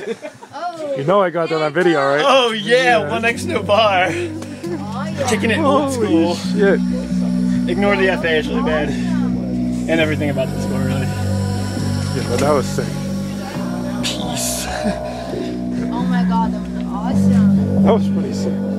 Oh. You know I got that on video, right? Oh yeah, 1 extra bar. Oh, yeah. Taking it old school. Shit. Ignore the FA, it's really bad. And everything about the score, really. Yeah, but that was sick. Peace. Oh my god, that was awesome. That was pretty sick.